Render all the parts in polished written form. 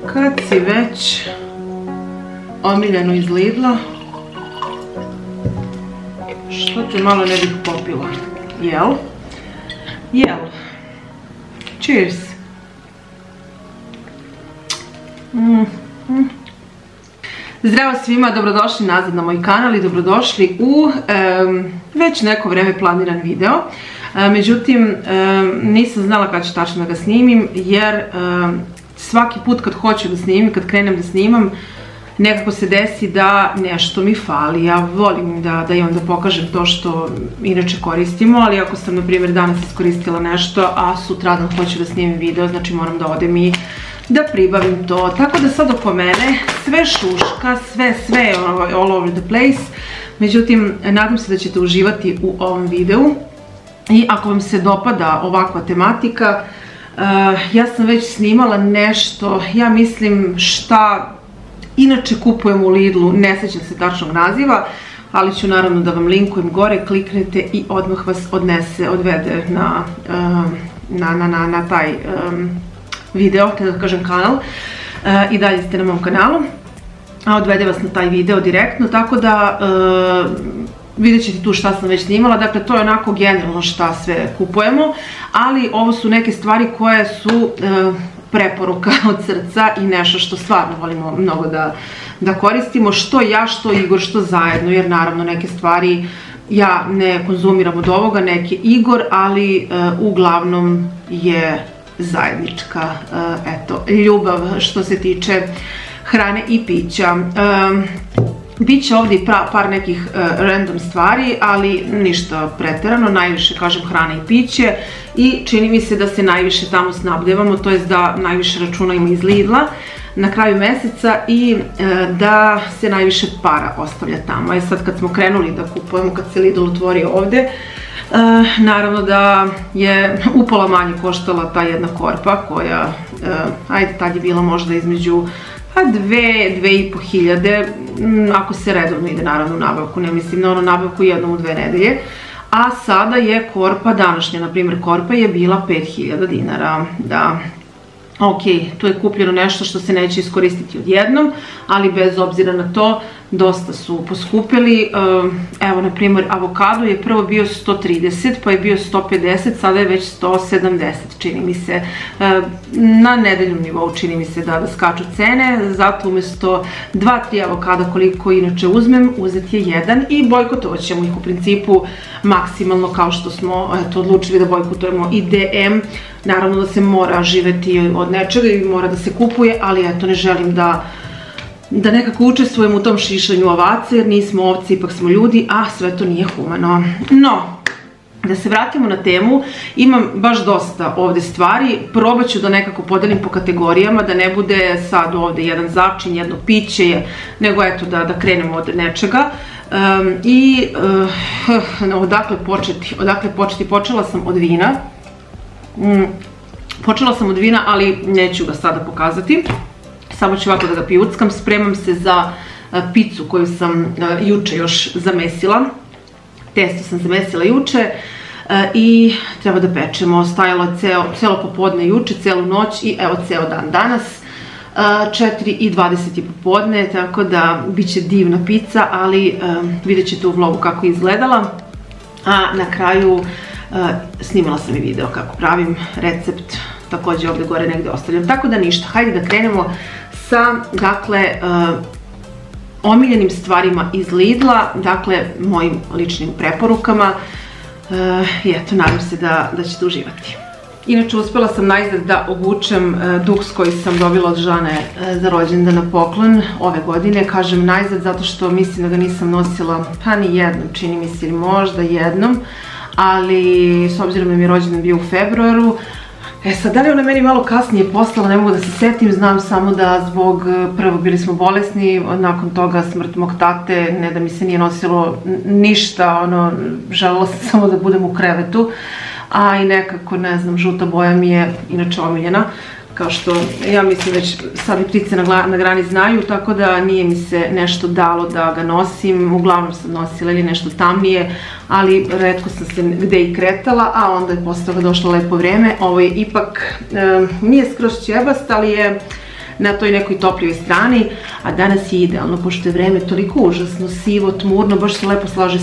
Kad si već omiljeno iz Lidla, što te malo ne bih popila? Jel? Jel? Cheers! Zdravo svima, dobrodošli nazad na moj kanal i dobrodošli u već neko vreme planiran video. Međutim, nisam znala kada ću tačno da ga snimim, jer svaki put kad hoću da snimim, kad krenem da snimam, nekako se desi da nešto mi fali. Ja volim da imam da pokažem to što inače koristimo, ali ako sam, na primjer, danas iskoristila nešto, a sutradan hoću da snimim video, znači moram da odem i da pribavim to. Tako da sad oko mene sve šuška, sve je all over the place. Međutim, nadam se da ćete uživati u ovom videu. I ako vam se dopada ovakva tematika, ja sam već snimala nešto, ja mislim šta inače kupujem u Lidlu, ne sjećam se tačnog naziva, ali ću naravno da vam linkujem gore, kliknete i odmah vas odvede na taj video, te da kažem kanal, i dalje ste na mom kanalu, a odvede vas na taj video direktno, tako da vidjet ćete tu šta sam već snimala. Dakle, to je onako generalno šta sve kupujemo, ali ovo su neke stvari koje su preporuka od srca i nešto što stvarno volimo mnogo da koristimo, što ja, što Igor, što zajedno, jer naravno neke stvari ja ne konzumiram od ovoga, neke Igor, ali uglavnom je zajednička, eto, ljubav što se tiče hrane i pića. Biće ovdje i par nekih random stvari, ali ništa preterano, najviše kažem hrana i piće, i čini mi se da se najviše tamo snabdevamo, to jest da najviše računamo iz Lidla na kraju meseca i da se najviše para ostavlja tamo. I sad kad smo krenuli da kupujemo, kad se Lidl otvorio ovdje, naravno da je upola manje koštala ta jedna korpa koja, ajde, tad je bila možda između 2-2,5 hiljade, ako se redovno ide naravno u nabavku, ne mislim na ono nabavku jednom u 2 nedelje, a sada je korpa, današnja na primjer korpa je bila 5.000 dinara, da. Ok, tu je kupljeno nešto što se neće iskoristiti odjednom, ali bez obzira na to, dosta su poskupili. Evo, na primjer, avokado je prvo bio 130, pa je bio 150, sada je već 170, čini mi se. Na nedeljnom nivou čini mi se da skaču cene, zato umjesto 2-3 avokada koliko inače uzmem, uzeti je jedan i bojkotovat ćemo ih u principu maksimalno, kao što smo odlučili da bojkotujemo i DM. Naravno da se mora živeti od nečega i mora da se kupuje, ali eto, ne želim da nekako učestvujem u tom šišanju ovaca, jer nismo ovce, ipak smo ljudi, a sve to nije humano. No, da se vratimo na temu, imam baš dosta ovdje stvari, probat ću da nekako podelim po kategorijama, da ne bude sad ovdje jedan začin, jedno piće, nego eto da krenemo od nečega. I odakle početi? Počela sam od vina. Ali neću ga sada pokazati. Samo ću ovako da ga pijuckam. Spremam se za picu koju sam juče još zamesila. Testo sam zamesila juče i treba da pečemo. Stajalo je celo popodne juče, celu noć i evo ceo dan danas. 4:20 je popodne, tako da bit će divna pica, ali vidjet ćete u vlogu kako je izgledala. A na kraju snimala sam i video kako pravim, recept također ovdje gore negdje ostavljam. Tako da ništa, hajde da krenemo sa, dakle, omiljenim stvarima iz Lidla, dakle, mojim ličnim preporukama, i eto, nadam se da ćete uživati. Inače, uspjela sam najzad da obučem duks koji sam dobila od Žane za rođendan na poklon ove godine. Kažem najzad zato što mislim da ga nisam nosila pa ni jednom, čini mi se, ili možda jednom, ali s obzirom da mi je rođendan bio u februaru. Sad, da li ona meni malo kasnije poslala, ne mogu da se setim, znam samo da zbog, prvo bili smo bolesni, nakon toga smrt mog tate, ne da mi se nije nosilo ništa, ono, želela sam samo da budem u krevetu, a i nekako, ne znam, žuta boja mi je inače omiljena, kao što ja mislim već sad i ptice na grani znaju, tako da nije mi se nešto dalo da ga nosim, uglavnom sam nosila ili nešto tamnije, ali retko sam se gde i kretala, a onda je posle toga došlo lepo vreme. Ovo je ipak, nije skroz ćebast, ali je na toj nekoj toplijoj strani, a danas je idealno, pošto je vreme toliko užasno, sivo, tmurno, baš se lepo slaže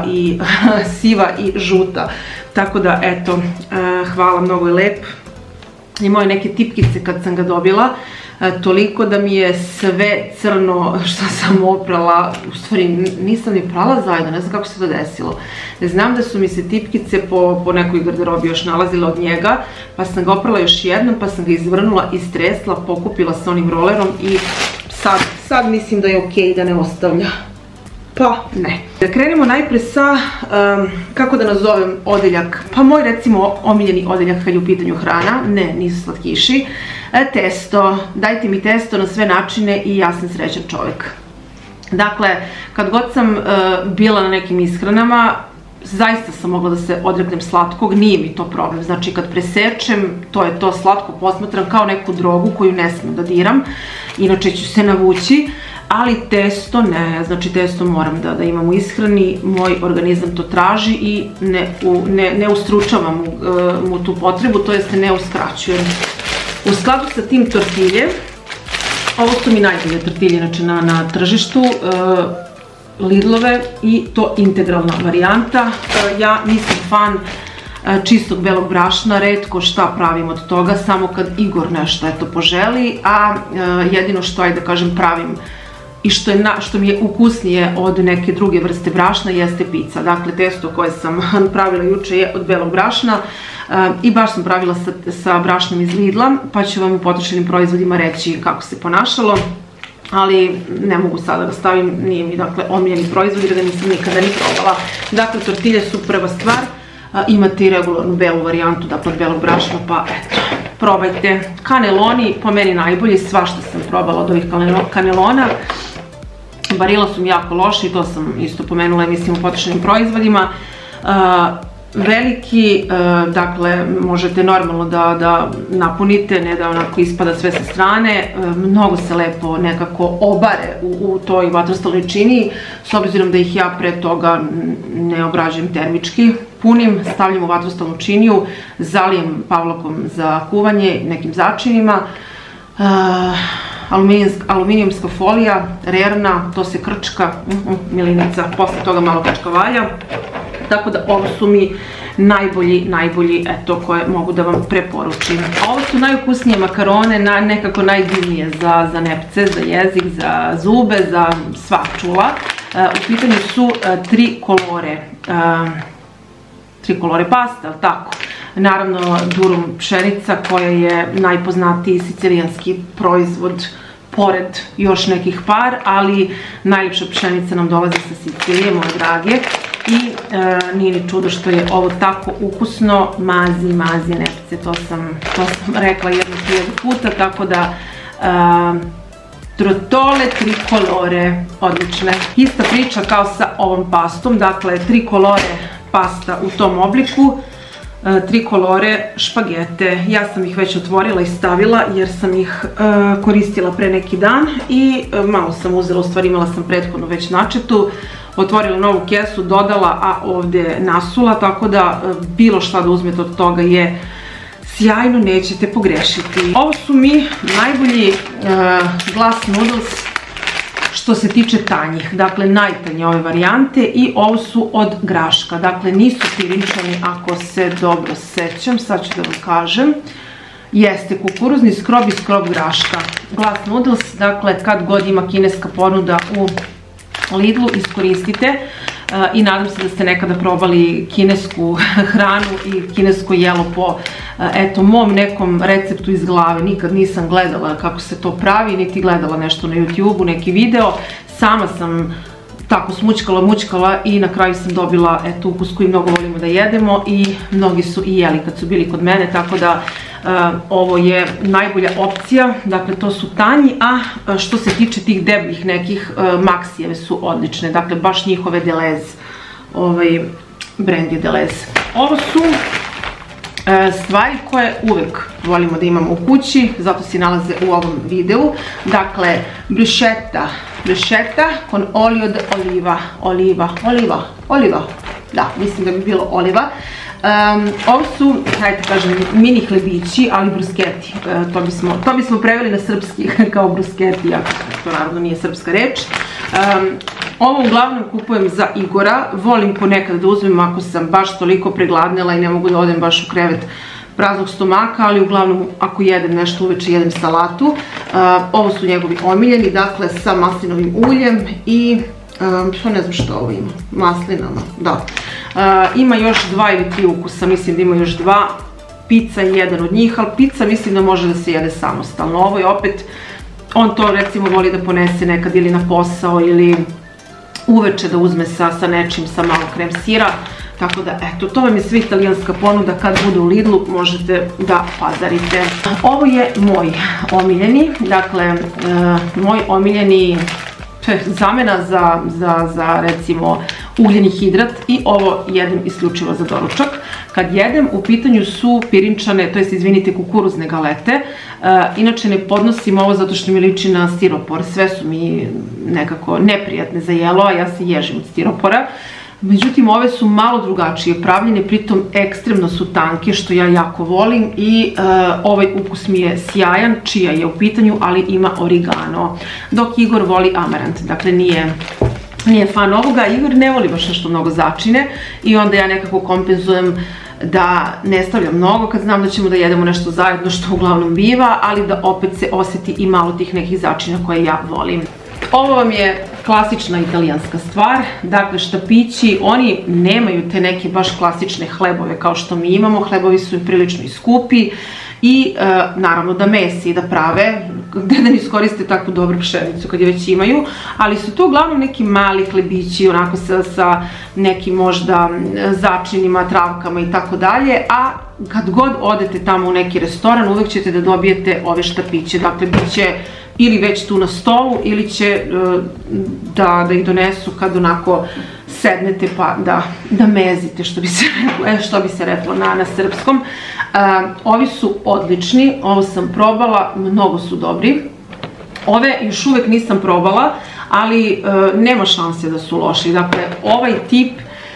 siva i žuta. Tako da, eto, hvala, mnogo je lep. I moje neke tipkice kad sam ga dobila, toliko da mi je sve crno što sam oprala, u stvari nisam ni prala zajedno, ne znam kako se to desilo. Znam da su mi se tipkice po nekoj garderobi još nalazile od njega, pa sam ga oprala još jednom, pa sam ga izvrnula, istresla, pokupila sa onim rolerom i sad mislim da je okej da ne ostavlja. Pa ne. Da krenemo najpre sa, kako da nazovem odeljak, pa moj recimo omiljeni odeljak kad je u pitanju hrana, ne, nisu slatkiši, testo, dajte mi testo na sve načine i ja sam srećan čovjek. Dakle, kad god sam bila na nekim ishranama, zaista sam mogla da se odreknem slatkog, nije mi to problem, znači kad presečem, to je to, slatko posmatram kao neku drogu koju ne smijem da diram, inače ću se navući, ali testo ne, znači testo moram da imam u ishrani, moj organizam to traži i ne ustručavam mu tu potrebu, to jest ne uskraćujem. U skladu sa tim tortilje, ovo su mi najbolje tortilje znači na tržištu, Lidlove i to integralna varijanta. Ja nisam fan čistog belog brašna, retko šta pravim od toga, samo kad Igor nešto eto poželi, a jedino što, ajde da kažem, pravim i što mi je ukusnije od neke druge vrste brašna jeste pizza. Dakle, testo koje sam pravila juče je od belog brašna i baš sam pravila sa brašnom iz Lidla, pa ću vam u potrošenim proizvodima reći kako se ponašalo, ali ne mogu sada da stavim, nije mi dakle omiljeni proizvod jer ga nisam nikada ni probala. Dakle, tortilje su prva stvar, imate i regularnu belu varijantu, dakle od belog brašna, pa eto, probajte. Kaneloni, po meni najbolji, svašta sam probala od ovih kanelona. Barilla su mi jako loši, to sam isto pomenula, mislim, u potrošenim proizvodima. Veliki, dakle, možete normalno da napunite, ne da onako ispada sve sa strane, mnogo se lepo nekako obare u toj vatrostalnoj činiji, s obzirom da ih ja pre toga ne obrađujem termički, punim, stavljam u vatrostalnu činiju, zalijem pavlakom za kuvanje, nekim začinima, aluminijumska folija, rerna, to se krčka, milinica, posle toga malo kačka valja. Tako da ovo su mi najbolji, eto, koje mogu da vam preporučim. Ovo su najukusnije makarone, nekako najdivnije za nepce, za jezik, za zube, za sva čula. U pitanju su tri kolore pasta, ali tako. Naravno, durum pšenica koja je najpoznatiji sicilijanski proizvod, pored još nekih par, ali najljepša pšenica nam dolazi sa Sicilije, moje drage. I nije ni čudo što je ovo tako ukusno, mazi nepce, to sam rekla 1000 puta, tako da trotole trikolore, odlične. Ista priča kao sa ovom pastom, dakle trikolore pasta u tom obliku, trikolore špagete. Ja sam ih već otvorila i stavila jer sam ih koristila pre neki dan i malo sam uzela, u stvari imala sam prethodno već načetu, otvorila novu kesu, dodala, a ovdje nasula, tako da bilo šta da uzmete od toga je sjajno, nećete pogrešiti. Ovo su mi najbolji glass noodles što se tiče tanjih, dakle najtanje ove varijante i ovo su od graška, dakle nisu pirinčani ako se dobro sećam, sad ću da vam kažem. Jeste kukuruzni skrob i skrob graška. Glass noodles, dakle kad god ima kineska ponuda u Lidlu, iskoristite i nadam se da ste nekada probali kinesku hranu i kinesko jelo po eto mom nekom receptu iz glave. Nikad nisam gledala kako se to pravi, niti gledala nešto na YouTube-u, neki video. Sama sam tako mućkala i na kraju sam dobila eto ukus koji mnogo volimo da jedemo i mnogi su i jeli kad su bili kod mene, tako da ovo je najbolja opcija. Dakle, to su tanji, a što se tiče tih debljih nekih, Maksijeve su odlične, dakle baš njihove Deleuze, brand je Deleuze. Ovo su stvari koje uvek volimo da imamo u kući, zato se nalaze u ovom videu. Dakle, bruschetta con olio de oliva, da, mislim da bi bilo oliva. Ovo su, hajde kažem, mini hlebići, ali brusketi. To bismo preveli na srpski kao brusketi, iako to naravno nije srpska reč. Ovo uglavnom kupujem za Igora. Volim ponekad da uzmem ako sam baš toliko pregladnela i ne mogu da odem baš u krevet praznog stomaka, ali uglavnom ako jedem nešto uveče jedem salatu. Ovo su njegovi omiljeni, dakle sa maslinovim uljem i ne znam što ovo ima, maslinama, da. Ima još 2 ili 3 ukusa, mislim da ima još 2. Pizza je jedan od njih, ali pizza mislim da može da se jede samostalno. Ovo je opet, on to recimo voli da ponese nekad ili na posao ili uveče da uzme sa nečim, sa malo krem sira. Tako da, eto, to vam je sve italijanska ponuda, kad bude u Lidlu možete da pazarite. Ovo je moj omiljeni, dakle, moj omiljeni zamena za recimo ugljeni hidrat i ovo jedem isključivo za doručak. Kad jedem, u pitanju su pirinčane, to jest izvinite, kukuruzne galete. Inače ne podnosim ovo zato što mi liči na stiropor, sve su mi nekako neprijatne za jelo, a ja se ježim od stiropora. Međutim, ove su malo drugačije pravljene, pritom ekstremno su tanke, što ja jako volim i ovaj ukus mi je sjajan, čija je u pitanju, ali ima origano. Dok Igor voli amarant, dakle nije fan ovoga. Igor ne voli baš nešto mnogo začine i onda ja nekako kompenzujem da ne stavljam mnogo kad znam da ćemo da jedemo nešto zajedno, što uglavnom biva, ali da opet se osjeti i malo tih nekih začina koje ja volim. Ovo vam je klasična italijanska stvar, dakle štapići, oni nemaju te neke baš klasične hlebove kao što mi imamo, hlebovi su prilično i skupi i naravno da mesi i da prave, gde da iskoriste takvu dobru pšenicu kad je već imaju, ali su to uglavnom neki mali hlebići, onako sa nekim možda začinima, travkama i tako dalje, a kad god odete tamo u neki restoran uvek ćete da dobijete ove štapiće, dakle bit će ili već tu na stolu ili će da ih donesu kad onako sednete pa da mezite, što bi se reklo na srpskom. Ovi su odlični, ovo sam probala, mnogo su dobri. Ove još uvek nisam probala, ali nema šanse da su loši. Dakle, ovaj tip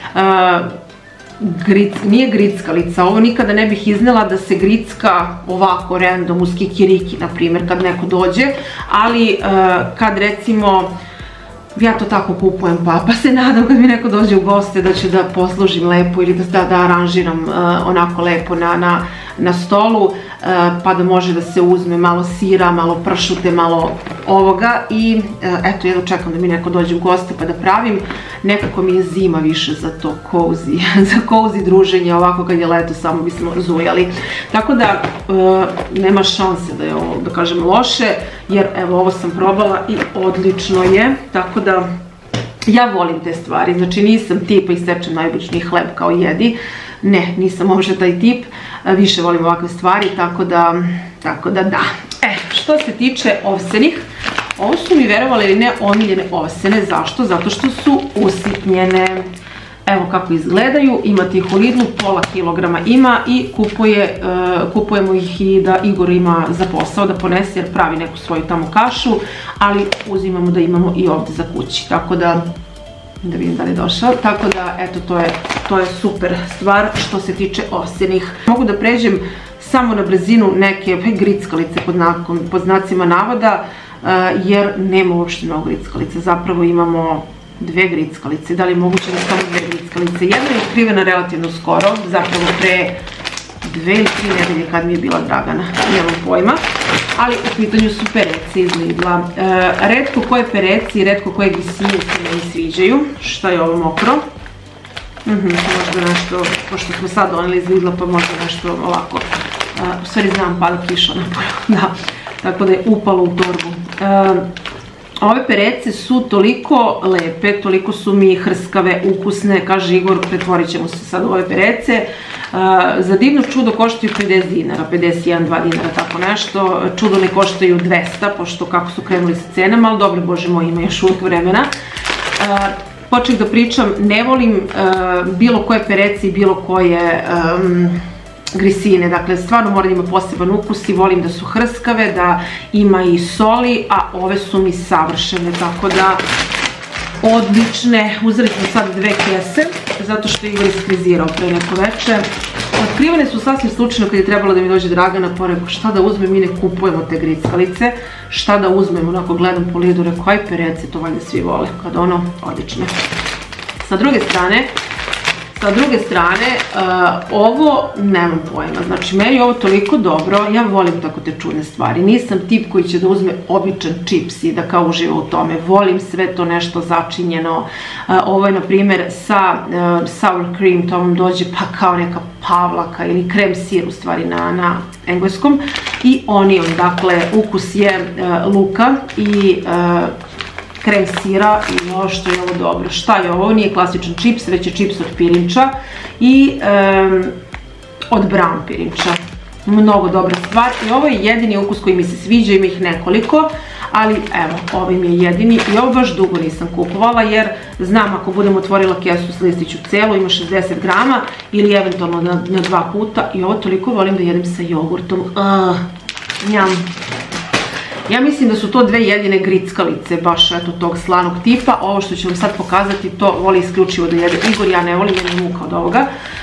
nije grickalica, ovo nikada ne bih iznela da se gricka ovako random uz kikiriki, na primjer, kad neko dođe, ali kad recimo ja to tako kupujem pa se nadam kad mi neko dođe u goste da ću da poslužim lepo ili da aranžiram onako lepo na stolu, pa da može da se uzme malo sira, malo pršute, malo ovoga i eto, jedno čekam da mi neko dođe u goste pa da pravim. Nekako mi je zima više za to cozy druženje, ovako kad je leto samo bismo zujali. Tako da nema šanse da je ovo, da kažem, loše, jer evo ovo sam probala i odlično je, tako da ja volim te stvari, znači nisam tipa isečem najobičniji hleb kao jedi, ne, nisam uopšte taj tip, više volim ovakve stvari, tako da da. Što se tiče ovsenih, ovo su mi, verovali ili ne, omiljene ovsene. Zašto? Zato što su usitnjene. Evo kako izgledaju, imate ih u Lidlu, pola kilograma ima i kupujemo ih i da Igor ima za posao da ponese jer pravi neku svoju tamo kašu, ali uzimamo da imamo i ovdje za kući, tako da vidim da li je došao, tako da eto to je super stvar što se tiče ovsenih. Mogu da pređem samo na brzinu neke grickalice pod znacima navoda, jer nema uopšte mnogo grickalice, zapravo imamo 2 grickalice, da li je moguće da samo 2 grickalice, jedna je otkrivena relativno skoro, zapravo pre 2 ili 3 nedelje kad mi je bila Dragana, nemam pojma, ali u pitanju su pereci iz Lidla. Retko koje pereci i retko koje glisine se meni sviđaju. Šta je ovo mokro? Možda nešto, pošto smo sad doneli iz Lidla, pa možda nešto ovako, u stvari znam, pada kiša napolju, da, tako da je upalo u torbu. Ove perece su toliko lepe, toliko su mi hrskave, ukusne, kaže Igor, pretvorit ćemo se sad u ove perece. Za divno čudo koštaju 50 dinara, 51, 2 dinara, tako nešto. Čudo ne koštaju 200, pošto kako su krenuli sa cenama, ali dobro, bože moj, ima još uvijek vremena. Poček da pričam, ne volim bilo koje perece i bilo koje grisine, dakle stvarno mora da ima poseban ukus i volim da su hrskave, da ima i soli, a ove su mi savršene, tako da odlične. Uzeli smo sad 2 kese, zato što je Igor iskrizirao pre neko veče. Otkrivene su sasvim slučajno kad je trebalo da mi dođe Dragana, pa rekao šta da uzmem, mi ne kupujemo te grickalice, šta da uzmem, onako gledam po Lidu, rekao aj perece, to valjda svi vole, kad ono, odlične. Sa druge strane, ovo nemam pojma, znači meni je ovo toliko dobro, ja volim tako te čudne stvari, nisam tip koji će da uzme običan čips i da kao uživa u tome, volim sve to nešto začinjeno, ovo je na primjer sa sour cream, to vam dođe pa kao neka pavlaka ili krem sir u stvari na engleskom i onion, dakle ukus je luka i krem sira i ovo što je ovo dobro. Šta je ovo? Ovo nije klasičan čips, već je čips od pirinča i od brown pirinča. Mnogo dobra stvar i ovo je jedini ukus koji mi se sviđa, ima ih nekoliko, ali evo, ovaj mi je jedini i ovo baš dugo nisam kupovala jer znam ako budem otvorila kesu slistit ću celu, ima 60 grama ili eventualno na 2 puta i ovo toliko volim da jedem sa jogurtom. Njam. Ja mislim da su to 2 jedine grickalice, baš eto tog slanog tipa. Ovo što ću vam sad pokazati, to voli isključivo da jede Igor, ja ne volim, jer je muka od ovoga.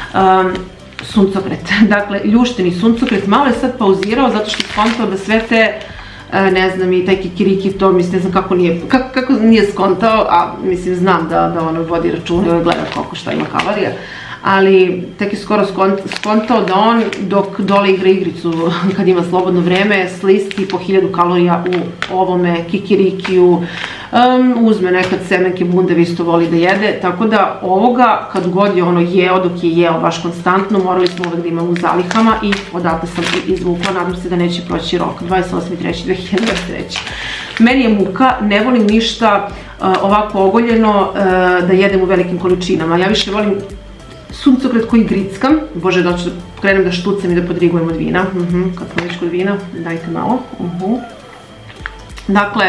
Suncokret, dakle ljušteni suncokret, malo je sad pauzirao zato što je skontao da sve te, ne znam, i taj kikiriki, to mislim, ne znam kako nije skontao, a mislim znam da ono vodi račun i gleda koliko šta ima kalorija. Ali tek je skoro skontao da on dok dole igra igricu kad ima slobodno vreme slisti po 1000 kalorija u ovome kikirikiju, uzme nekad semenke bunde, isto voli da jede, tako da ovoga kad god je ono jeo, dok je jeo baš konstantno, morali smo uvek da imamo u zalihama i odatle sam izvukla, nadam se da neće proći rok, 28.3.2023. Meni je muka, ne volim ništa ovako ogoljeno da jedem u velikim količinama, ja više volim suncokret koji grickam, bože da ću krenem da štucam i da podrigujem od vina, kad smo već kod vina, dajte malo. Dakle,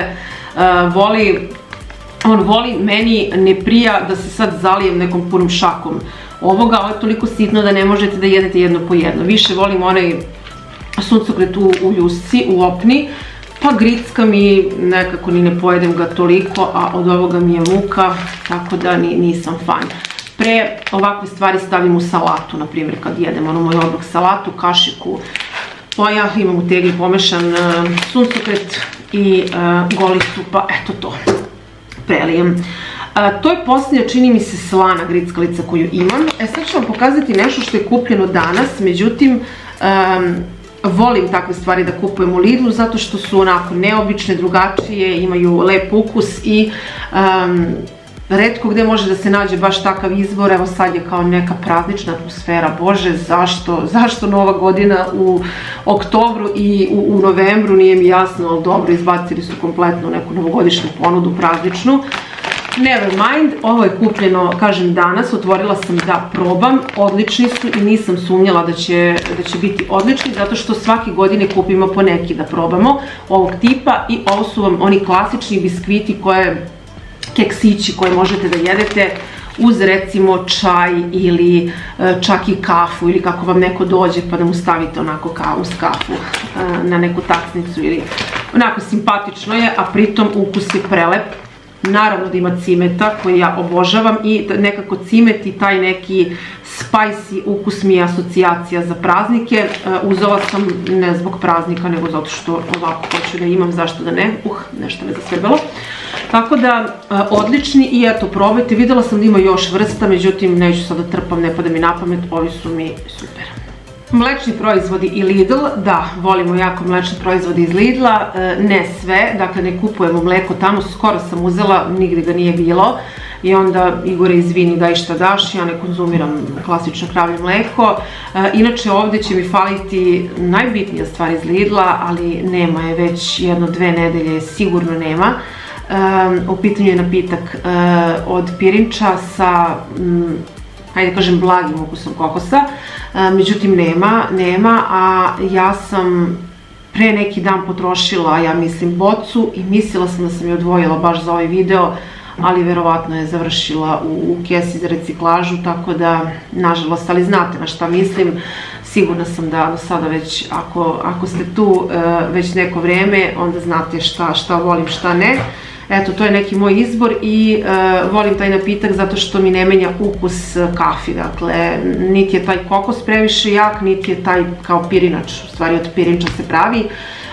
on voli, meni ne prija da se sad zalijem nekom punom šakom ovoga, ovo je toliko sitno da ne možete da jedete jedno po jedno, više volim onaj suncokret u ljusci, u opni, pa grickam i nekako ni ne pojedem ga toliko, a od ovoga mi je muka, tako da nisam fan. Pre ovakve stvari stavim u salatu, na primjer kad jedem ono moj obrok salatu, kašiku, pa ja imam u tegli pomešan suncokret i golicu, pa eto to, prelijem. To je posljednja, čini mi se, slana grickalica koju imam. Sad ću vam pokazati nešto što je kupljeno danas, međutim, volim takve stvari da kupujem u Lidlu zato što su onako neobične, drugačije, imaju lep ukus i retko gde može da se nađe baš takav izbor. Evo sad je kao neka praznična atmosfera, bože zašto Nova godina u oktobru i u novembru, nije mi jasno, ali dobro, izbacili su kompletno neku novogodišnju ponudu prazničnu. Never mind, ovo je kupljeno, kažem, danas, otvorila sam da probam, odlični su i nisam sumnjala da će biti odlični, zato što svake godine kupimo po neki da probamo ovog tipa i ovo su vam oni klasični biskviti keksići koje možete da jedete uz recimo čaj ili čak i kafu ili kako vam neko dođe pa da mu stavite onako uz kafu na neku tacnicu ili onako simpatično je, a pritom ukus je prelep. Naravno da ima cimeta koji ja obožavam i nekako cimet i taj neki spicy ukus mi je asocijacija za praznike. Uzela sam ne zbog praznika nego zato što ovako hoću da imam, zašto da ne, nešto me zasebelo. Tako da odlični i eto probajte, videla sam da ima još vrsta, međutim neću sad da trpam, ne pada mi na pamet, ovi su mi super. Mlečni proizvodi i Lidl, da, volimo jako mlečne proizvode iz Lidla, ne sve, dakle ne kupujemo mleko tamo, skoro sam uzela, nigde ga nije bilo i onda Igore izvini daj šta daš, ja ne konzumiram klasično kravlje mleko. Inače ovdje će mi faliti najbitnija stvar iz Lidla, ali nema je već 1-2 nedelje, sigurno nema. U pitanju je napitak od pirinča sa, hajde da kažem, blagim ukusom kokosa, međutim nema, a ja sam pre neki dan potrošila, ja mislim, bocu i mislila sam da sam je odvojila baš za ovaj video, ali verovatno je završila u kesi za reciklažu, tako da, nažalost, ali znate na šta mislim, sigurna sam da do sada već, ako ste tu već neko vrijeme, onda znate šta volim, šta ne. Eto, to je neki moj izbor i volim taj napitak zato što mi ne menja ukus kafi, dakle, niti je taj kokos previše jak, niti je taj kao pirinač, u stvari od pirinča se pravi,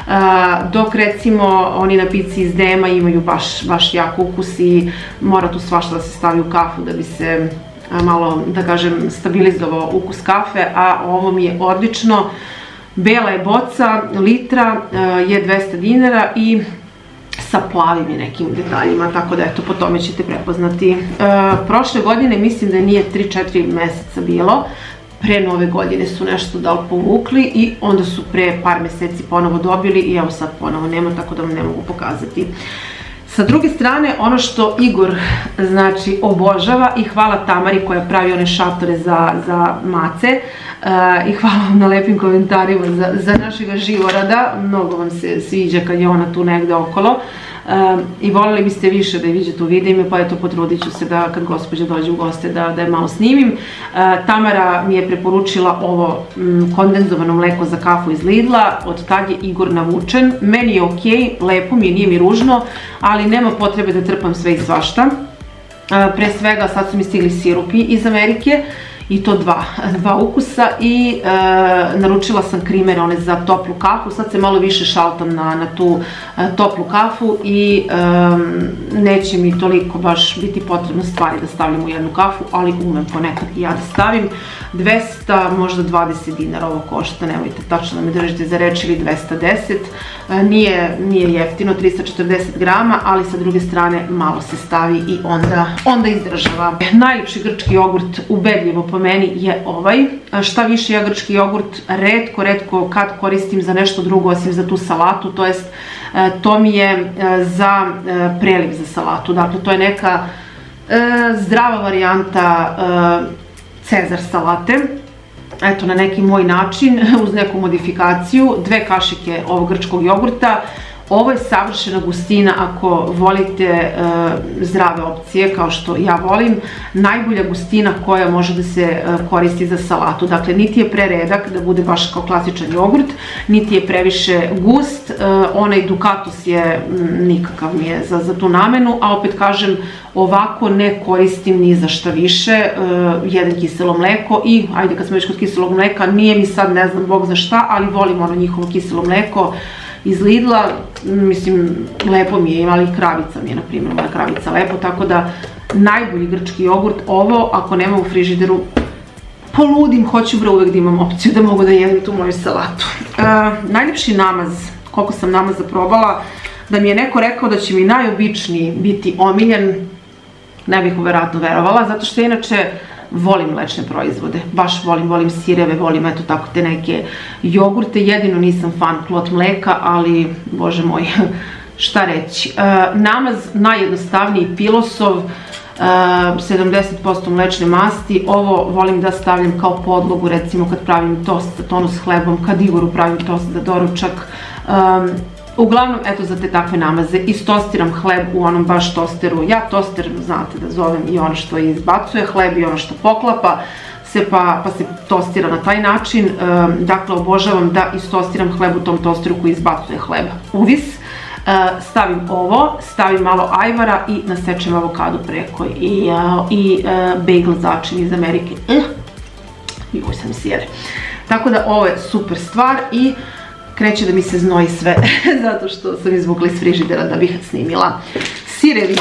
dok recimo oni napici iz DM-a imaju baš jak ukus i mora tu svašta da se stavi u kafu da bi se malo, da kažem, stabilizovao ukus kafe, a ovo mi je odlično. Bela je boca, litra, je 200 dinara i sa plavim i nekim detaljima, tako da eto, po tome ćete prepoznati. Prošle godine mislim da nije 3-4 meseca bilo, pre nove godine su nešto da li povukli i onda su pre par meseci ponovo dobili i evo sad ponovo nema, tako da vam ne mogu pokazati. Sa druge strane, ono što Igor znači obožava, i hvala Tamari koja pravi one šatore za mace, i hvala vam na lepim komentarima za našega Živorada, mnogo vam se sviđa kad je ona tu negde okolo i voljeli biste više da je vidite u videima, pa eto, potrudit ću se da kad gospođa dođe u goste da je malo snimim. Tamara mi je preporučila ovo kondenzovano mleko za kafu iz Lidla, od tad je Igor navučen, meni je okej, lepo mi je, nije mi ružno, ali nema potrebe da trpam sve i svašta. Pre svega sad su mi stigli sirupi iz Amerike i to dva ukusa i naručila sam krimer one za toplu kafu, sad se malo više šaltam na tu toplu kafu i neće mi toliko baš biti potrebno stvari da stavljam u jednu kafu, ali umem ponekad i ja da stavim. 200, možda 20 dinara ovo košta, nemojte tačno da me držite za reč, ili 210, nije jeftino, 340 grama, ali sa druge strane malo se stavi i onda izdržava. Najljepši grčki jogurt ubedljivo po meni je ovaj. Šta više, ja grčki jogurt retko kad koristim za nešto drugo osim za tu salatu, to jest to mi je za preliv za salatu, dakle to je neka zdrava varijanta Cezar salate, eto, na neki moj način, uz neku modifikaciju, 2 kašike ovog grčkog jogurta. Ovo je savršena gustina ako volite zdrave opcije, kao što ja volim. Najbolja gustina koja može da se koristi za salatu. Dakle, niti je preredak da bude baš kao klasičan jogurt, niti je previše gust. Onaj Dukatus je nikakav mi je za tu namenu, a opet kažem, ovako ne koristim ni za šta više. Jedan kiselo mleko i, ajde kad smo već kod kiselog mleka, nije mi sad ne znam bog za šta, ali volim ono njihovo kiselo mleko iz Lidla, mislim, lepo mi je, imali i kravica mi je, na primjer, moja kravica lepo, tako da najbolji grčki jogurt. Ovo, ako nema u frižideru, poludim, hoću uvek da imam opciju da mogu da jedem tu moju salatu. Najljepši namaz, koliko sam namaza probala, da mi je neko rekao da će mi najobičniji biti omiljen, ne bih verovatno verovala, zato što inače volim mlečne proizvode, baš volim sireve, volim eto tako te neke jogurte, jedino nisam fan plot mleka, ali bože moj, šta reći. Namaz najjednostavniji, pilosov, 70% mlečne masti, ovo volim da stavljam kao podlogu, recimo kad pravim tost za tonu s hlebom, kad Igoru pravim tost za doručak, uglavnom, eto, za te takve namaze. Istostiram hleb u onom baš tosteru. Ja toster, znate da zovem i ono što izbacuje hleb i ono što poklapa se, pa se tostira na taj način. Dakle, obožavam da istostiram hleb u tom tosteru koji izbacuje hleb. Uvis. Stavim ovo, stavim malo ajvara i nasečem avokado preko i bagel začin iz Amerike. Joj, sam sjede. Tako da ovo je super stvar i kreće da mi se znoji sve, zato što sam izvukla iz frižidera da bih snimila. Sirevi.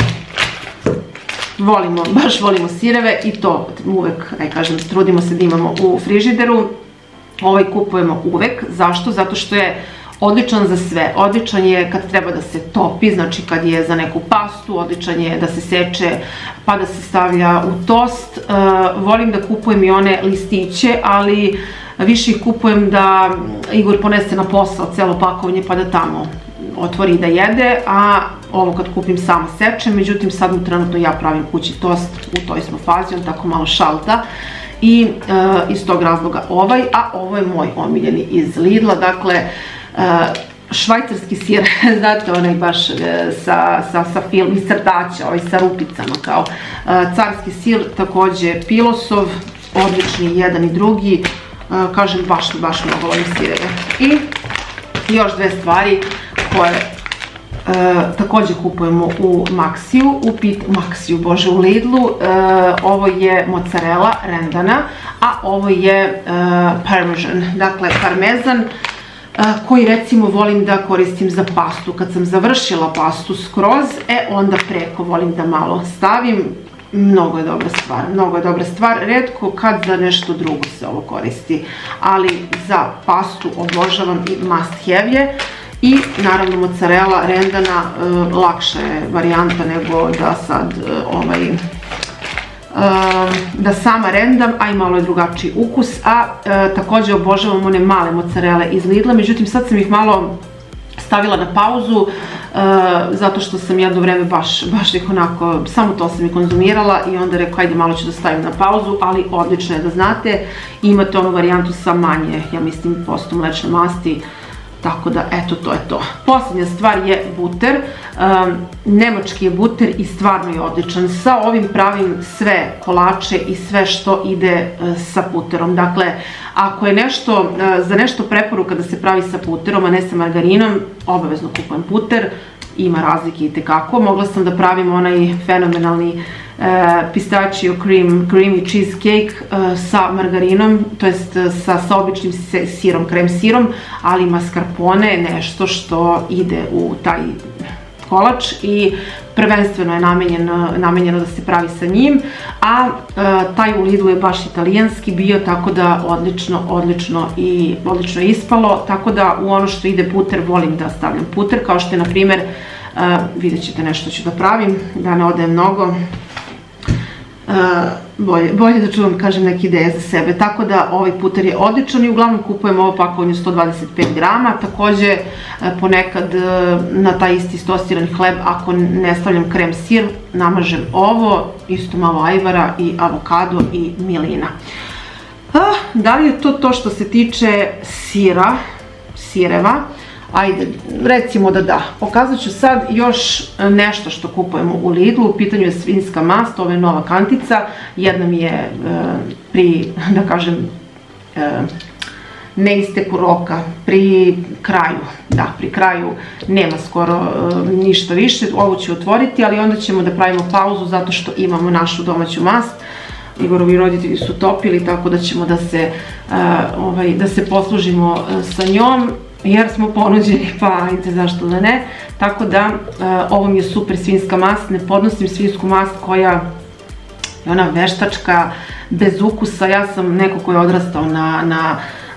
Baš volimo sireve i to uvek, aj kažem, trudimo se da imamo u frižideru. Ovaj kupujemo uvek. Zašto? Zato što je odličan za sve. Odličan je kad treba da se topi, znači kad je za neku pastu, odličan je da se seče pa da se stavlja u tost. Volim da kupujem i one listiće, ali više ih kupujem da Igor ponese na posao celo pakovanje pa da tamo otvori i da jede, a ovo kad kupim sama sečem, međutim sad mu trenutno ja pravim kući tost, u toj smo fazi, on tako malo šalta i iz tog razloga ovaj, a ovo je moj omiljeni iz Lidla, dakle švajcarski sir, znate, onaj baš sa film iz crtaća, ovaj sa rupicama kao carski sir, takođe pilosov, odlični jedan i drugi, kažem baš mnogo volim sireve. I još dve stvari koje također kupujemo u u Lidlu. Ovo je mozzarella rendana, a ovo je parmesan, dakle parmezan koji recimo volim da koristim za pastu. Kad sam završila pastu skroz, onda preko volim da malo stavim. Mnogo je dobra stvar, retko kad za nešto drugo se ovo koristi, ali za pastu obožavam i must have je. I naravno mozzarella rendana lakša je varijanta nego da sad da sama rendam, a i malo je drugačiji ukus, a također obožavam one male mozzarelle iz Lidla, međutim sad sam ih malo stavila na pauzu zato što sam jedno vreme baš ih onako, samo to sam i konzumirala i onda rekao ajde malo ću da stavim na pauzu, ali odlično je da znate, imate onu varijantu sa manje, ja mislim, posto mlečne masti. Tako da, eto, to je to. Posljednja stvar je buter. Nemački je buter i stvarno je odličan. Sa ovim pravim sve kolače i sve što ide sa puterom. Dakle, ako je za nešto preporuka da se pravi sa puterom, a ne sa margarinom, obavezno kupujem puter. Ima razlike i tekako. Mogla sam da pravim onaj fenomenalni pistachio creamy cheesecake sa margarinom, to jest sa običnim sirom, krem sirom, ali mascarpone je nešto što ide u taj kolač i prvenstveno je namenjeno da se pravi sa njim, a taj u Lidlu je baš italijanski bio, tako da odlično je ispalo, tako da u ono što ide puter volim da stavljam puter, kao što je na primjer, vidjet ćete nešto ću da pravim, da ne odajem mnogo, bolje da čuvam, kažem, neke ideje za sebe, tako da ovaj puter je odličan i uglavnom kupujem ovo pakovanje 125 grama, također ponekad na taj isti istostirani hleb, ako ne stavljam krem sir, namažem ovo, isto malo ajvara i avokado i milina. Da li je to što se tiče sireva? Ajde, recimo da. Pokazat ću sad još nešto što kupujemo u Lidlu. U pitanju je svinjska mast, ovo je nova kantica. Jedna mi je pri, da kažem, neisteku roka, pri kraju nema skoro ništa više. Ovo ću otvoriti, ali onda ćemo da pravimo pauzu zato što imamo našu domaću mast. Igorovi roditelji su topili, tako da ćemo da se poslužimo sa njom, jer smo ponuđeni, pa ajde, zašto da ne. Tako da, ovo mi je super svinjska mast, ne podnosim svinjsku mast koja je ona veštačka, bez ukusa. Ja sam neko ko je odrastao na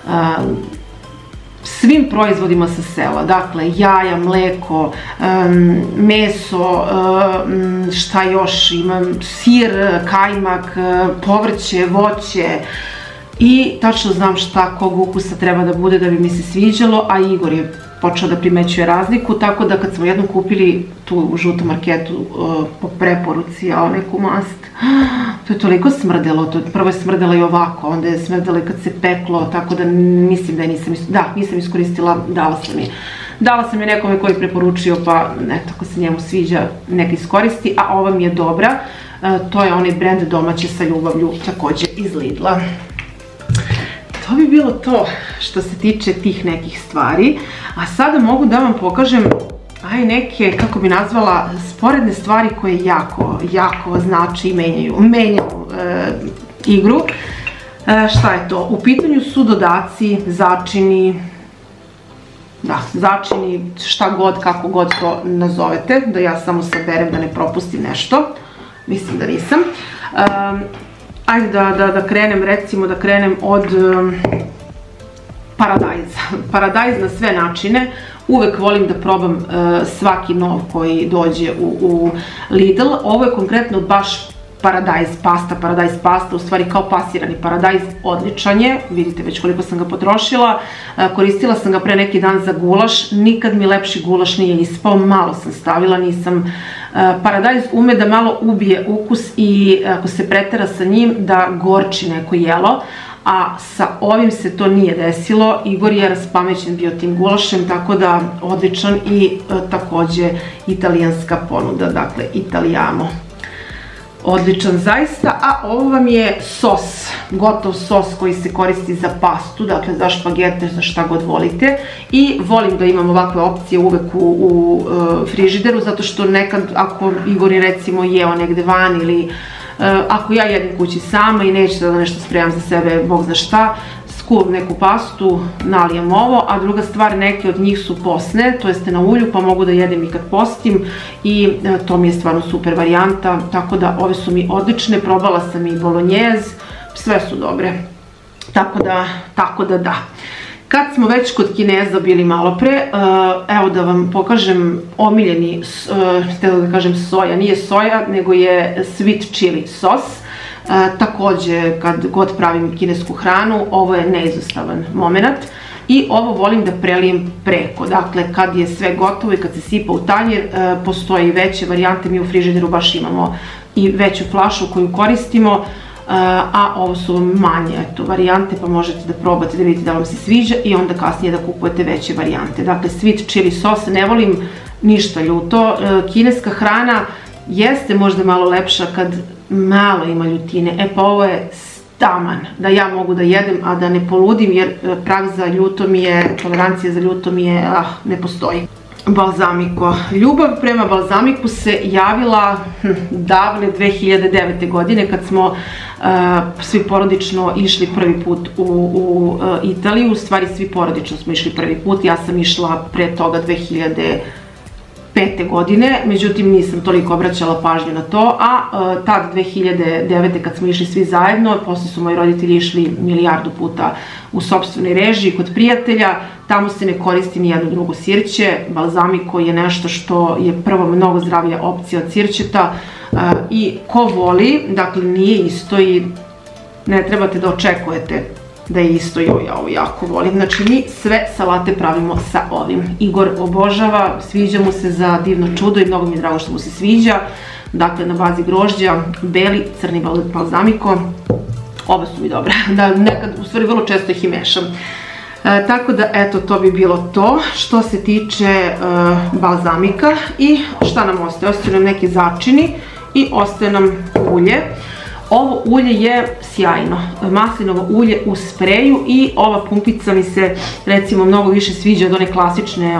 svim proizvodima sa sela, dakle jaja, mleko, meso, šta još imam, sir, kajmak, povrće, voće, i tačno znam šta kog ukusa treba da bude da bi mi se sviđalo, a Igor je počeo da primećuje razliku, tako da kad smo jednom kupili tu u žutom marketu po preporuci neku mast, to je toliko smrdelo, prvo je smrdela i ovako, onda je smrdela i kad se peklo, tako da mislim da nisam iskoristila, dala sam je nekome koji je preporučio, pa eto, ako se njemu sviđa, neka iskoristi, a ova mi je dobra, to je onaj brend Domaće sa ljubavlju, također iz Lidla. To bi bilo to što se tiče tih nekih stvari, a sada mogu da vam pokažem neke, kako bi nazvala, sporedne stvari koje jako znači i menjaju igru. Šta je to? U pitanju su dodaci, začini, šta god, kako god to nazovete, da ja samo saberem da ne propustim nešto, mislim da nisam. Ajde da krenem, recimo da krenem od paradajza. Paradajz na sve načine. Uvek volim da probam svaki nov koji dođe u Lidl. Ovo je konkretno baš paradajz pasta, u stvari kao pasirani paradajz, odličan je. Vidite već koliko sam ga potrošila. Koristila sam ga pre neki dan za gulaš. Nikad mi lepši gulaš nije ispao. Malo sam stavila, nisam... Paradajz ume da malo ubije ukus i ako se pretera sa njim da gorči neko jelo, a sa ovim se to nije desilo. Igor je raspamećen bio tim gulašem, tako da odličan i također italijanska ponuda, dakle Italijamo. Odličan zaista, a ovo vam je sos. gotov sos koji se koristi za pastu, dakle za špagete, za šta god volite. I volim da imam ovakve opcije uvek u frižideru, zato što nekad ako Igor je recimo jeo negde van ili ako ja jedem kući sama i neću da nešto spremam za sebe, bog zna šta, skuvam neku pastu, nalijem ovo, a druga stvar, neke od njih su posne, to jeste na ulju, pa mogu da jedem i kad postim i to mi je stvarno super varijanta, tako da ove su mi odlične, probala sam i bolognese, sve su dobre, tako da da. Kad smo već kod Kineza bili malo pre, evo da vam pokažem omiljeni, htjela da kažem soja, nije soja, nego je sweet chili sos. Takođe, kad god pravim kinesku hranu, ovo je neizostavan moment. I ovo volim da prelijem preko, dakle kad je sve gotovo i kad se sipa u tanjer, postoje i veće varijante, mi u frižideru baš imamo i veću flašu koju koristimo, a ovo su manje varijante, pa možete da probate da vidite da vam se sviđa i onda kasnije da kupujete veće varijante. Dakle, sweet chili sos, ne volim ništa ljuto, kineska hrana jeste možda malo lepša kad malo ima ljutine, pa ovo je taman, da ja mogu da jedem, a da ne poludim, jer prag za ljuto mi je, tolerancija za ljuto mi je, ne postoji. Balzamiko. Ljubav prema balzamiku se javila davne 2009. godine kad smo svi porodično išli prvi put u Italiju, u stvari svi porodično smo išli prvi put, ja sam išla pre toga 2005. godine, međutim nisam toliko obraćala pažnju na to, a tad 2009. kad smo išli svi zajedno, posle su moji roditelji išli milijardu puta u sopstvenoj režiji kod prijatelja, tamo se ne koristi ni jedno drugo sirće, balzamiko je nešto što je prvo mnogo zdravija opcija od sirćeta i ko voli, dakle nije isto i ne trebate da očekujete da je isto, ja ovo jako volim. Znači mi sve salate pravimo sa ovim. Igor obožava, sviđa mu se za divno čudo i mnogo mi je drago što mu se sviđa. Dakle, na bazi grožđa, beli, crni balzamiko. Ove su mi dobre. Da, nekad, u stvari, vrlo često ih i mešam. Tako da, eto, to bi bilo to što se tiče balzamika. I šta nam ostaje? Ostaje nam neki začini i ostaje nam ulje. Ovo ulje je sjajno, maslinovo ulje u spreju i ova pumpica mi se recimo mnogo više sviđa od one klasične,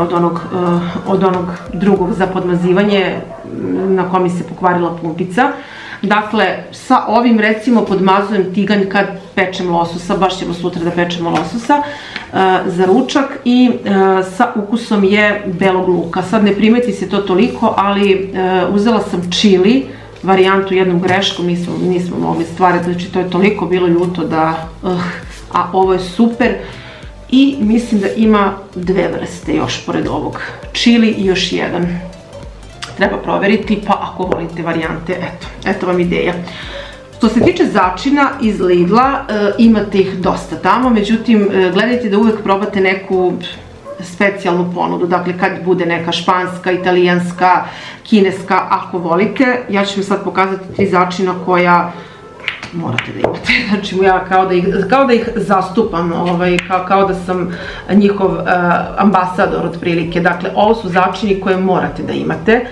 od onog drugog za podmazivanje na kom mi se pokvarila pumpica. Dakle, sa ovim recimo podmazujem tiganj kad pečem lososa, baš ćemo sutra da pečemo lososa za ručak i sa ukusom je belog luka. Sad ne primeti se to toliko, ali uzela sam čili, varijantu jednom greškom, nismo mogli stvarati, znači to je toliko bilo ljuto da, a ovo je super i mislim da ima dve vrste još pored ovog, čili i još jedan. Treba proveriti, pa ako volite varijante, eto vam ideja. Što se tiče začina iz Lidla, imate ih dosta tamo, međutim gledajte da uvek probate neku specijalnu ponudu, dakle kad bude neka španska, italijanska, kineska, ako volite. Ja ću vam sad pokazati 3 začina koja morate da imate, znači ja kao da ih zastupam, kao da sam njihov ambasador otprilike. Dakle, ovo su začini koje morate da imate.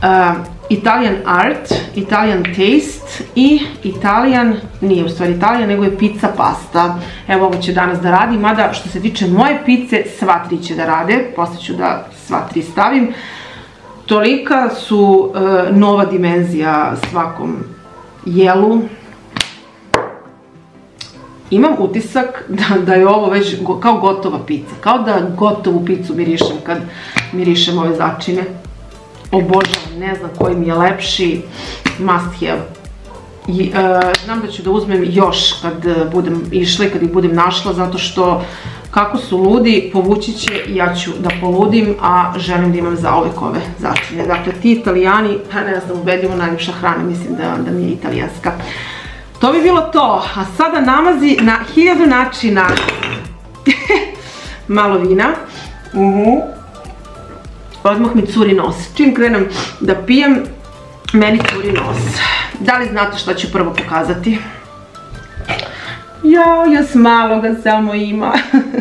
Italian Art, Italian Taste i Italian, nije u stvari Italian, nego je pizza pasta. Evo ovo će danas da radi, mada što se tiče moje pice, sva 3 će da rade, posle ću da sva 3 stavim. Tolika su nova dimenzija svakom jelu. Imam utisak da je ovo već kao gotova pizza, kao da gotovu picu mirišem kad mirišem ove začine. Obožavam, ne znam koji mi je lepši, must have. Znam da ću da uzmem još kad budem išla i kad ih budem našla, zato što kako su ludi, povući će i ja ću da poludim, a želim da imam zauvek ove začine. Dakle, ti Italijani, ne znam, ubedljivo najljepša hrana, mislim da mi je italijanska. To bi bilo to, a sada namazi na 1000 načina. Malo vina. Odmah mi curi nos. Čim krenem da pijem, meni curi nos. Da li znate šta ću prvo pokazati? Još malo ga samo ima.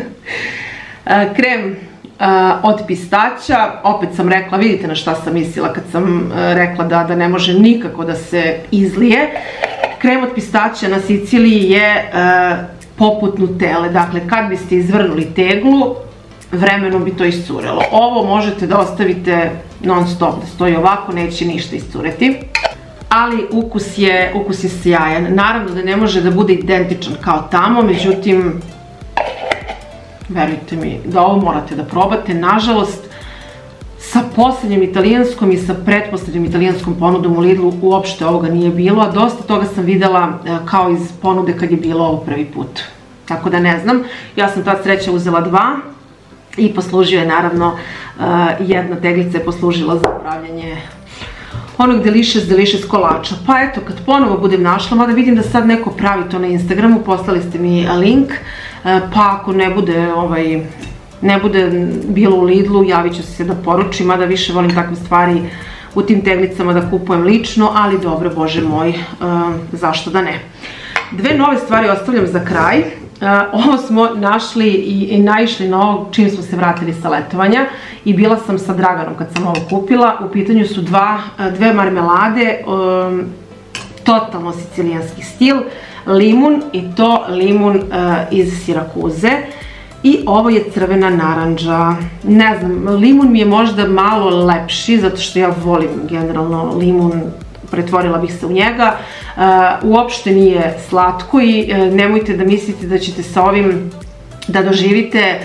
Krem od pistaća, opet sam rekla, vidite na šta sam mislila kad sam rekla da ne može nikako da se izlije. Krem od pistaća na Siciliji je poput Nutele, dakle kad biste izvrnuli teglu, vremenom bi to iscurelo. Ovo možete da ostavite non stop, da stoji ovako, neće ništa iscureti. Ali ukus je sjajan. Naravno da ne može da bude identičan kao tamo, međutim, verujte mi da ovo morate da probate. Nažalost, sa posljednjim italijanskom i sa pretposljednjim italijanskom ponudom u Lidlu uopšte ovoga nije bilo, a dosta toga sam videla kao iz ponude kad je bilo ovo prvi put. Tako da ne znam, ja sam tad sreća uzela 2 i poslužio je naravno, jedna teglica je poslužila za pravljanje onog delicious kolača. Pa eto, kad ponovo budem našla, mada vidim da sad neko pravi to na Instagramu, poslali ste mi link, pa ako ne bude bilo u Lidlu, javit ću se da poručim, mada više volim takve stvari u tim teglicama da kupujem lično, ali dobro, bože moj, zašto da ne. 2 nove stvari ostavljam za kraj. Ovo smo našli i naišli na ovo čim smo se vratili sa letovanja i bila sam sa Draganom kad sam ovo kupila. U pitanju su dve marmelade, totalno sicilijanski stil, limun i to limun iz Sirakuze. I ovo je crvena narandža. Ne znam, limun mi je možda malo lepši, zato što ja volim generalno limun, pretvorila bih se u njega. Uopšte nije slatko i nemojte da mislite da ćete sa ovim da doživite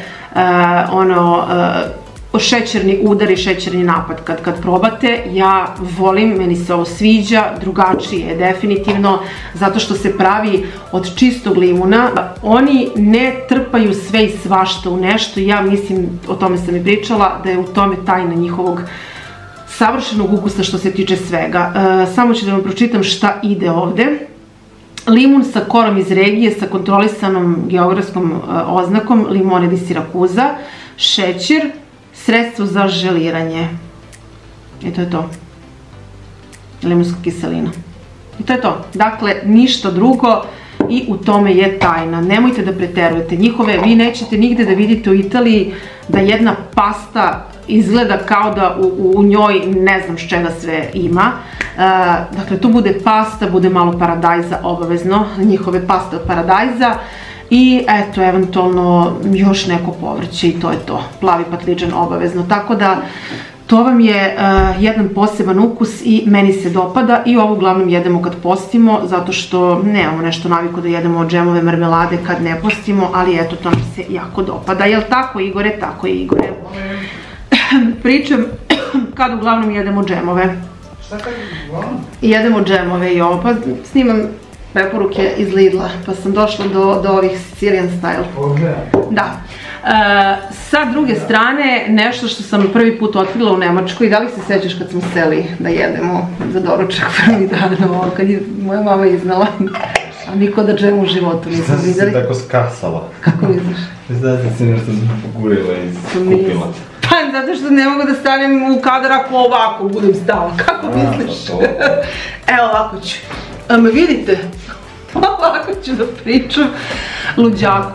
šećerni udar i šećerni napad kad probate. Ja volim, meni se ovo sviđa, drugačije je definitivno, zato što se pravi od čistog limuna. Oni ne trpaju sve i svašta u nešto i ja mislim, o tome sam i pričala, da je u tome tajna njihovog savršenog ukusa što se tiče svega. Samo ću da vam pročitam šta ide ovde. Limun sa korom iz regije sa kontrolisanom geografskom oznakom Limone di Sirakuza, šećer, sredstvo za želiranje. I to je to. Limunska kiselina. I to je to. Dakle, ništa drugo i u tome je tajna. Nemojte da preterujete. Njihove, vi nećete nigde da vidite u Italiji da jedna pasta izgleda kao da u njoj ne znam s čega sve ima. Dakle, tu bude pasta, bude malo paradajza obavezno, njihove paste od paradajza i eto, eventualno još neko povrće i to je to. Plavi patliđan obavezno. Tako da, to vam je jedan poseban ukus i meni se dopada i ovo uglavnom jedemo kad postimo, zato što nemamo nešto naviku da jedemo džemove, marmelade kad ne postimo, ali eto, to mi se jako dopada. Jel tako, Igore? Tako je, Igore. Pričam kad uglavnom jedemo džemove. Šta kad uglavnom? Jedemo džemove i ovo, pa snimam preporuke iz Lidla, pa sam došla do ovih Sicilian style. Da. Sa druge strane, nešto što sam prvi put otkrila u Nemačkoj, da li se sećaš kad smo seli da jedemo za doručak prvi dan, kad je moja mama iznala, a niko da džem u životu nisam vidjeli. Sada si tako skasala. Kako misliš? Sada si nešto pogurila i skupila. Pa, zato što ne mogu da stanem u kadar ako ovako budem stala. Kako misliš? Evo, ovako ću. Ma vidite, ovako ću da pričam luđaku.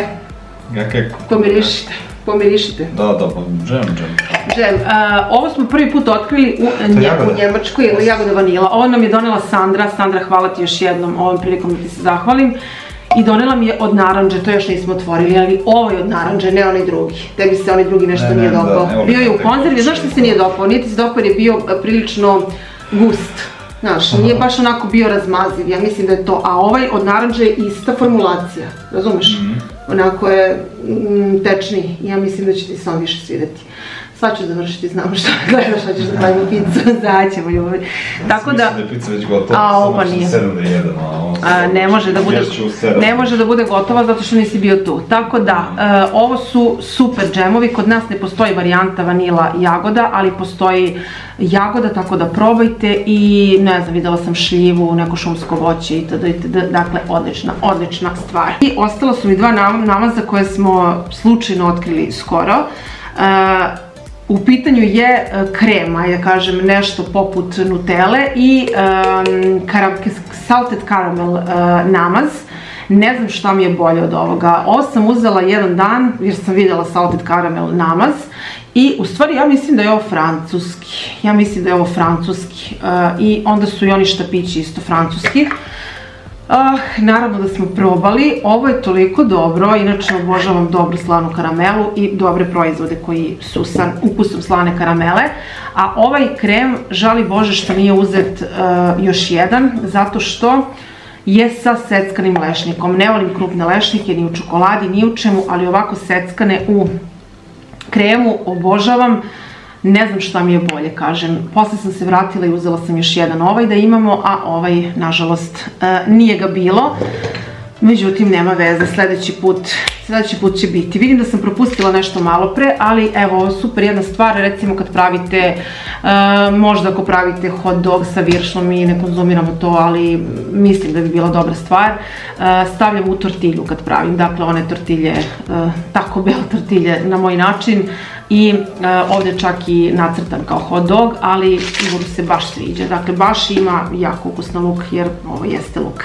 Pomirišite. Da, džem. Džem. Ovo smo prvi put otkrili u Njemačkoj, ili jagoda vanila. Ovo nam je donela Sandra. Sandra, hvala ti još jednom ovom prilikom da ti se zahvalim. I donela mi je od naranđe, to još nismo otvorili, ali ovo je od naranđe, ne onaj drugi. Tebi se onaj drugi nešto nije dopao. Bio je u konzervi, znaš što se nije dopao? Nije ti se dopao jer je bio prilično gust. Znaš, nije baš onako bio razmaziv, ja mislim da je to. A ovaj od naranđe je ista formulacija, razumeš? Onako je tečniji, ja mislim da će ti se on više svidjeti. Sva ću završiti, znamo što gledaš, hoćeš da pravimo picu, zaćemo ljubavi. Tako da... Mislim da je pica već gotova, samo ću 7 da jedem, a ovo ne može da bude gotova zato što nisi bio tu. Tako da, ovo su super džemovi, kod nas ne postoji varijanta vanila jagoda, ali postoji jagoda, tako da probajte i ne znam, videla sam šljivu, neko šumsko voće itd. Dakle, odlična stvar. I ostalo su mi 2 namaza koje smo slučajno otkrili skoro. U pitanju je krema, ja kažem nešto poput Nutele i salted caramel namaz. Ne znam šta mi je bolje od ovoga. Ovo sam uzela jedan dan jer sam vidjela salted caramel namaz i u stvari ja mislim da je ovo francuski. I onda su i oni štapići isto francuski. Naravno da smo probali, ovo je toliko dobro, inače obožavam dobru slanu karamelu i dobre proizvode koji su sa ukusom slane karamele, a ovaj krem, žali Bože što nije uzet još jedan, zato što je sa seckanim lešnikom. Ne volim krupne lešnike ni u čokoladi, ni u čemu, ali ovako seckane u kremu obožavam. Ne znam šta mi je bolje, kažem. Posle sam se vratila i uzela sam još jedan ovaj da imamo, a ovaj, nažalost, nije ga bilo. Međutim, nema veze, sljedeći put će biti. Vidim da sam propustila nešto malo pre, ali evo, ovo je super jedna stvar, recimo kad pravite, možda ako pravite hot dog sa viršlom, mi ne konzumiramo to, ali mislim da bi bila dobra stvar. Stavljam u tortilju kad pravim, dakle one tortilje, tako belo tortilje na moj način. I ovdje čak i nacrtan kao hot dog, ali Igoru se baš sviđa. Dakle, baš ima jako ukus na luk, jer ovo jeste luk.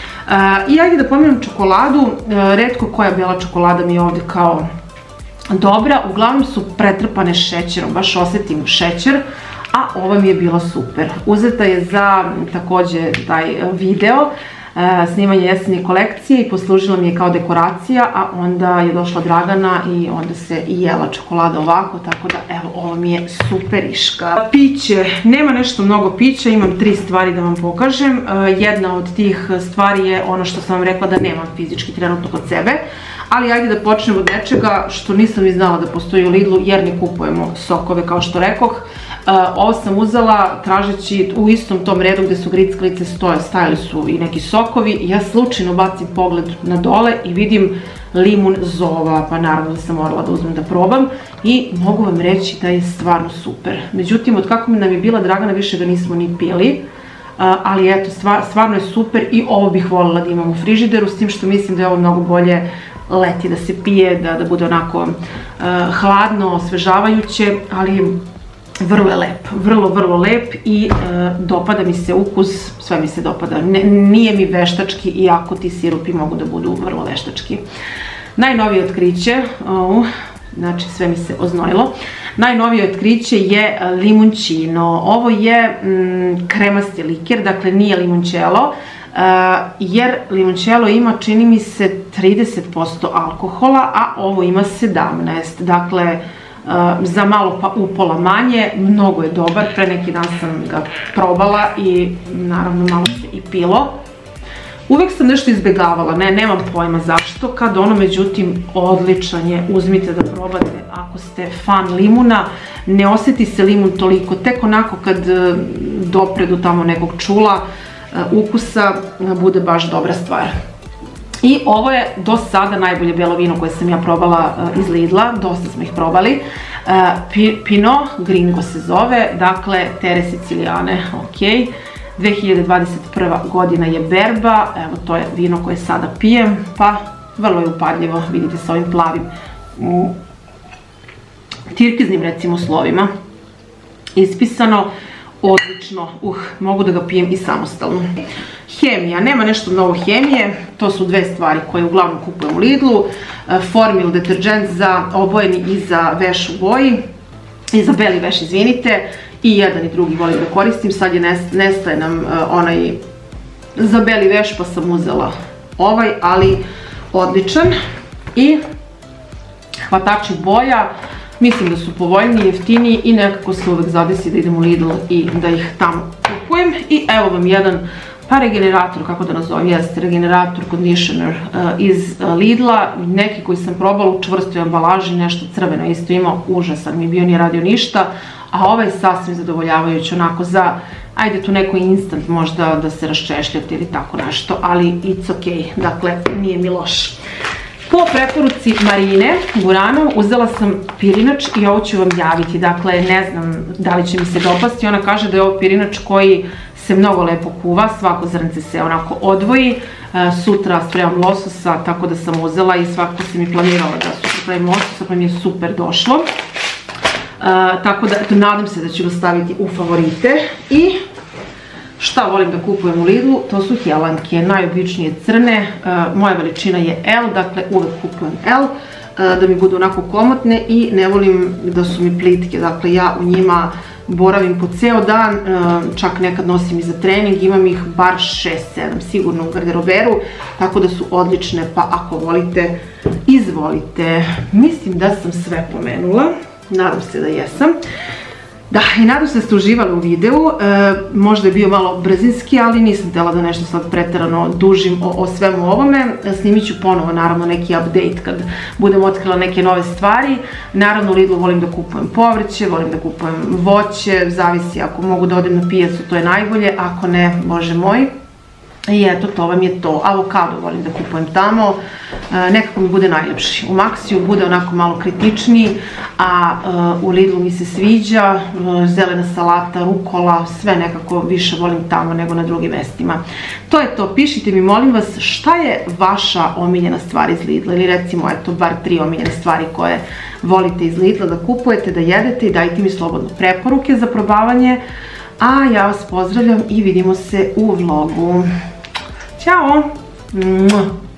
I ajde da pomenem čokoladu, retko koja bela čokolada mi je ovdje kao dobra, uglavnom su pretrpane šećerom, baš osjetim šećer, a ova mi je bila super. Uzeta je za također taj video, snimanje jesenje kolekcije i poslužila mi je kao dekoracija, a onda je došla Dragana i onda se i jela čokolada ovako, tako da evo, ovo mi je superiška. Piće, nema nešto mnogo pića, imam 3 stvari da vam pokažem. Jedna od tih stvari je ono što sam vam rekla da nemam fizički trenutno kod sebe, ali ajde da počnemo od nečega što nisam ni znala da postoji u Lidlu, jer ne kupujemo sokove kao što rekoh. Ovo sam uzela tražeći u istom tom redu gdje su grickalice stajali su i neki sokovi i ja slučajno bacim pogled na dole i vidim limun Zova, pa naravno da sam morala da uzmem da probam i mogu vam reći da je stvarno super. Međutim, od kako nam je bila Dragana, više ga nismo ni pili, ali eto, stvarno je super i ovo bih voljela da imam u frižideru, s tim što mislim da je ovo mnogo bolje leti da se pije, da bude onako hladno, osvežavajuće, ali vrlo je lep, vrlo lep i dopada mi se ukus, sve mi se dopada, nije mi veštački, iako ti sirupi mogu da budu vrlo veštački. Najnovije otkriće, znači sve mi se oznojilo, najnovije otkriće je limončino. Ovo je kremasti likir, dakle nije limončelo, jer limončelo ima, čini mi se, 30% alkohola, a ovo ima 17%, dakle za malo pa upola manje, mnogo je dobar, pre neki dan sam ga probala i naravno malo se i pilo. Uvijek sam nešto izbjegavala, nemam pojma zašto, kad ono, međutim, odličan je, uzmite da probate ako ste fan limuna, ne osjeti se limun toliko, tek onako kad dopre do tamo nekog čula ukusa, bude baš dobra stvar. I ovo je do sada najbolje belo vino koje sam ja probala iz Lidla, dosta smo ih probali. Pinot Gringo se zove, dakle Terre Siciliane, ok. 2021. godina je berba, evo to je vino koje sada pijem, pa vrlo je upadljivo, vidite sa ovim plavim tirkiznim recimo slovima ispisano. Odlično, mogu da ga pijem i samostalno. Hemija, nema nešto mnogo hemije, to su 2 stvari koje uglavnom kupujem u Lidlu. Formil deterđent za obojeni i za veš u boji, i za beli veš, izvinite, i jedan i drugi volim da koristim. Sad nestaje nam onaj za beli veš, pa sam uzela ovaj, ali odličan. I hvatači boja, mislim da su povoljniji, jeftiniji i nekako se uvek zadesi da idem u Lidl i da ih tamo kupujem. I evo vam jedan, pa regenerator, kako da nazovem, jeste regenerator conditioner iz Lidla, neki koji sam probala u čvrstoj ambalaži, nešto crveno isto imao, užasan mi je bio, nije radio ništa, a ovaj je sasvim zadovoljavajući, onako za, ajde tu neko instant možda da se raščešljate ili tako nešto, ali it's ok, dakle nije mi loš. Po preporuci Marine Guranov uzela sam pirinač i ovo ću vam javiti, dakle ne znam da li će mi se dopasti, ona kaže da je ovo pirinač koji se mnogo lepo kuva, svako zrnce se onako odvoji, sutra spremam lososa, tako da sam uzela i svakako sam i planirala da sutra pravim lososa, pa mi je super došlo, tako da nadam se da ću ga staviti u favorite. I šta volim da kupujem u Lidlu, to su helanke, najobičnije crne, moja veličina je L, dakle uvek kupujem L, da mi budu onako komotne i ne volim da su mi plitke, dakle ja u njima boravim po ceo dan, čak nekad nosim i za trening, imam ih bar 6-7 sigurno u garderoberu, tako da su odlične, pa ako volite, izvolite. Mislim da sam sve pomenula, nadam se da jesam. Da, i nadam se da ste uživali u videu, možda je bio malo brzinski, ali nisam htjela da nešto sad preterano dužim o svemu ovome. Snimit ću ponovo, naravno, neki update kad budem otkrila neke nove stvari. Naravno, u Lidlu volim da kupujem povrće, volim da kupujem voće, zavisi, ako mogu da odem na pijacu, to je najbolje, ako ne, bože moj. I eto, to vam je to. Avokado volim da kupujem tamo, nekako mi bude najljepši. U Maxiju bude onako malo kritičniji, a u Lidlu mi se sviđa, zelena salata, rukola, sve nekako više volim tamo nego na drugim mestima. To je to, pišite mi molim vas šta je vaša omiljena stvar iz Lidla, ili recimo eto bar 3 omiljene stvari koje volite iz Lidla da kupujete, da jedete i dajte mi slobodno preporuke za probavanje. A ja vas pozdravljam i vidimo se u vlogu. Ćao!